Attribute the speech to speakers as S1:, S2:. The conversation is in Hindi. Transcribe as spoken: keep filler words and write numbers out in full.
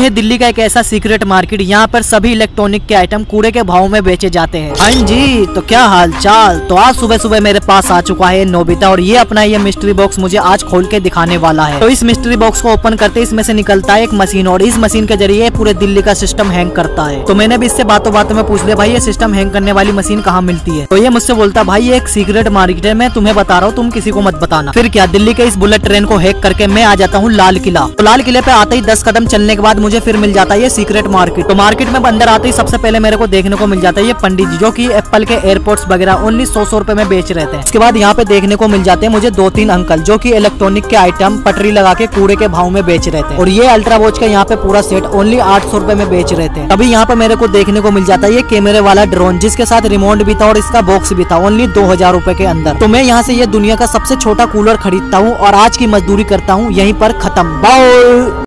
S1: है दिल्ली का एक ऐसा सीक्रेट मार्केट, यहाँ पर सभी इलेक्ट्रॉनिक के आइटम कूड़े के भाव में बेचे जाते हैं। हाँ जी, तो क्या हाल चाल। तो आज सुबह सुबह मेरे पास आ चुका है नोबिता और ये अपना ये मिस्ट्री बॉक्स मुझे आज खोल के दिखाने वाला है। तो इस मिस्ट्री बॉक्स को ओपन करते इसमें से निकलता है एक मशीन और इस मशीन के जरिए पूरे दिल्ली का सिस्टम हैंग करता है। तो मैंने भी इससे बातों बातों में पूछ लिया, भाई ये सिस्टम हैंग करने वाली मशीन कहाँ मिलती है। तो ये मुझसे बोलता, भाई ये एक सीक्रेट मार्केट है, मैं तुम्हें बता रहा हूँ, तुम किसी को मत बताना। फिर क्या, दिल्ली के इस बुलेट ट्रेन को हैक करके मैं आ जाता हूँ लाल किला। तो लाल किले पे आते ही दस कदम चलने के बाद मुझे फिर मिल जाता है ये सीक्रेट मार्केट। तो मार्केट में अंदर आते ही सबसे पहले मेरे को देखने को मिल जाता है ये पंडित जी, जो कि एप्पल के एयरपोर्ट्स वगैरह ओनली सौ सौ रुपए में बेच रहे थे। इसके बाद यहाँ पे देखने को मिल जाते हैं मुझे दो तीन अंकल, जो कि इलेक्ट्रॉनिक के आइटम पटरी लगा के कूड़े के भाव में बेच रहे थे। और ये अल्ट्रा वॉच का यहाँ पे पूरा सेट ओनली आठ सौ रुपए में बेच रहे थे। तभी यहाँ पे मेरे को देखने को मिल जाता है ये कैमरे वाला ड्रोन, जिसके साथ रिमोट भी था और इसका बॉक्स भी था, ओनली दो हजार रुपए के अंदर। तो मैं यहाँ से ये दुनिया का सबसे छोटा कूलर खरीदता हूँ और आज की मजदूरी करता हूँ यहीं पर खत्म। बाय।